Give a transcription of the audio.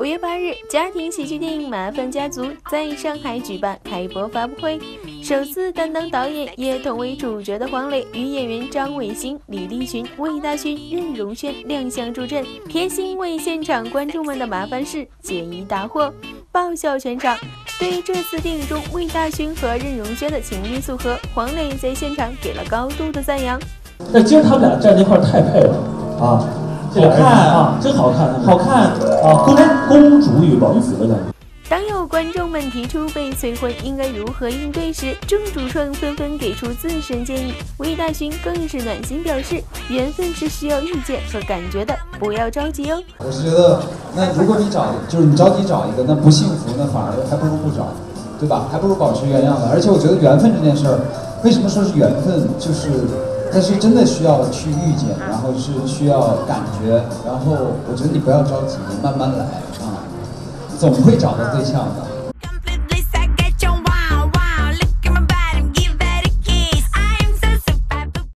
5月8日，家庭喜剧电影《麻烦家族》在上海举办开播发布会，首次担当导演也同为主角的黄磊与演员张伟星、李立群、魏大勋、任容萱亮相助阵，贴心为现场观众们的麻烦事解疑答惑，爆笑全场。对这次电影中魏大勋和任容萱的情侣组合，黄磊在现场给了高度的赞扬。 但今儿他们俩站在一块太配了啊！好看啊，真好看，好看啊！公主与王子的感觉。 当有观众们提出被催婚应该如何应对时，众主创纷纷给出自身建议。魏大勋更是暖心表示，缘分是需要遇见和感觉的，不要着急哦。 我是觉得，那如果你你着急找一个，那不幸福，那反而还不如不找，对吧？还不如保持原样的。而且我觉得缘分这件事儿，为什么说是缘分？但是真的需要去遇见，然后是需要感觉，然后我觉得你不要着急，慢慢来啊，总会找到对象的。